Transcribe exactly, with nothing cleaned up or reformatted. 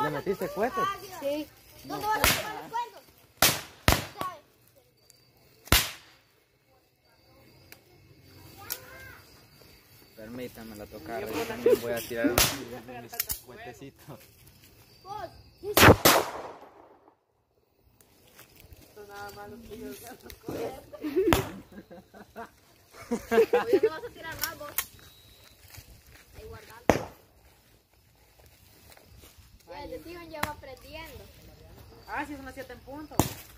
¿Le metiste cohetes? Sí. ¿Dónde vas a tirar los cuentos? Permítame la tocar, yo también voy a tirar un cuetecito. Nada más los tuyos son los cohetes. Hoy no vas a tirar más vos. Ahí guardando. Ya, el de Steven ya va aprendiendo. Ah, si es una siete en punto.